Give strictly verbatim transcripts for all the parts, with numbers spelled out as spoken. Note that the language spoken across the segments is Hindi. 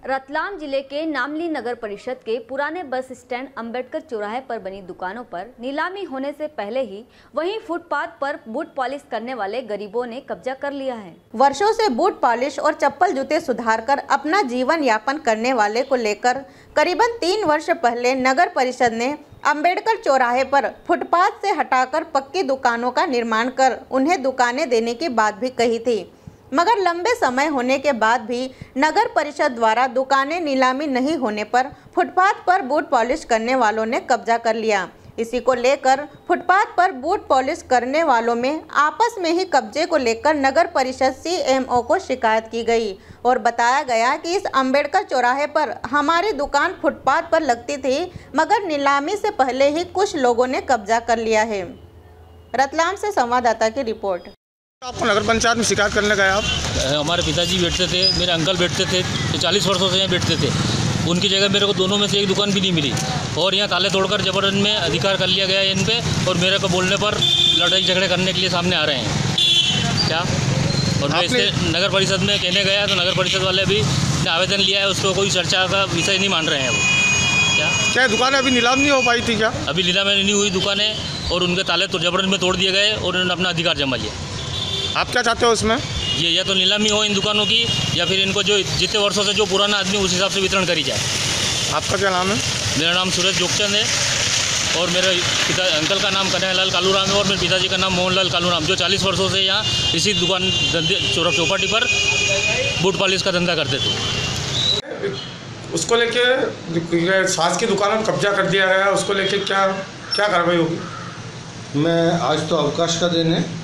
रतलाम जिले के नामली नगर परिषद के पुराने बस स्टैंड अंबेडकर चौराहे पर बनी दुकानों पर नीलामी होने से पहले ही वहीं फुटपाथ पर बूट पॉलिश करने वाले गरीबों ने कब्जा कर लिया है। वर्षों से बूट पॉलिश और चप्पल जूते सुधारकर अपना जीवन यापन करने वाले को लेकर करीबन तीन वर्ष पहले नगर परिषद ने अंबेडकर चौराहे पर फुटपाथ से हटाकर पक्की दुकानों का निर्माण कर उन्हें दुकानें देने की बात भी कही थी, मगर लंबे समय होने के बाद भी नगर परिषद द्वारा दुकानें नीलामी नहीं होने पर फुटपाथ पर बूट पॉलिश करने वालों ने कब्जा कर लिया। इसी को लेकर फुटपाथ पर बूट पॉलिश करने वालों में आपस में ही कब्जे को लेकर नगर परिषद सीएमओ को शिकायत की गई और बताया गया कि इस अंबेडकर चौराहे पर हमारी दुकान फुटपाथ पर लगती थी, मगर नीलामी से पहले ही कुछ लोगों ने कब्जा कर लिया है। रतलाम से संवाददाता की रिपोर्ट। आपको नगर पंचायत में शिकायत करने गए आप? हमारे पिताजी बैठते थे, मेरे अंकल बैठते थे, तो चालीस वर्षों से यहाँ बैठते थे। उनकी जगह मेरे को दोनों में से एक दुकान भी नहीं मिली और यहाँ ताले तोड़कर जबरन में अधिकार कर लिया गया है इन पे, और मेरे को बोलने पर लड़ाई झगड़े करने के लिए सामने आ रहे हैं क्या। और मैं इससे नगर परिषद में कहने गया तो नगर परिषद वाले भी ने आवेदन लिया है, उसको कोई चर्चा का विषय नहीं मान रहे हैं वो। क्या क्या दुकानें अभी नीलाम नहीं हो पाई थी क्या? अभी नीलाम नहीं हुई दुकानें और उनके ताले तो जबरन में तोड़ दिए गए और उन्होंने अपना अधिकार जमा लिया। आप क्या चाहते हो इसमें? ये या तो नीलामी हो इन दुकानों की, या फिर इनको जो जितने वर्षों से जो पुराना आदमी उस हिसाब से वितरण करी जाए। आपका क्या नाम है? मेरा नाम सूरज जोगचंद है और मेरे पिता अंकल का नाम कन्हैयालाल कालूराम है और मेरे पिताजी का नाम मोहनलाल कालूराम, जो चालीस वर्षों से यहाँ इसी दुकान धंधे चौपाटी पर बूट पॉलिश का धंधा करते थे। उसको लेके सास की दुकान पर कब्जा कर दिया गया, उसको लेके क्या क्या कार्रवाई होगी? मैं आज तो अवकाश का दिन है,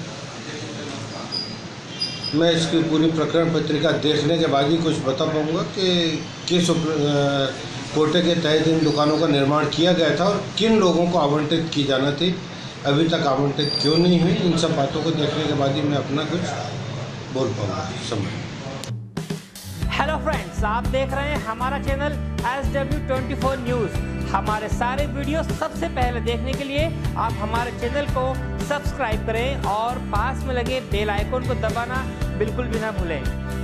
मैं इसकी पूरी प्रकरण पत्रिका देखने के बाद ही कुछ बता पाऊँगा कि किस कोटे के तहत इन दुकानों का निर्माण किया गया था और किन लोगों को आवंटित की जाना थी, अभी तक आवंटित क्यों नहीं हुई। इन सब बातों को देखने के बाद ही मैं अपना कुछ बोल पाऊँगा समय। हेलो फ्रेंड्स, आप देख रहे हैं हमारा channel S W twenty four news. हमारे सारे वीडियो सबसे पहले देखने के लिए आप हमारे चैनल को सब्सक्राइब करें और पास में लगे बेल आइकन को दबाना बिल्कुल भी ना भूलें।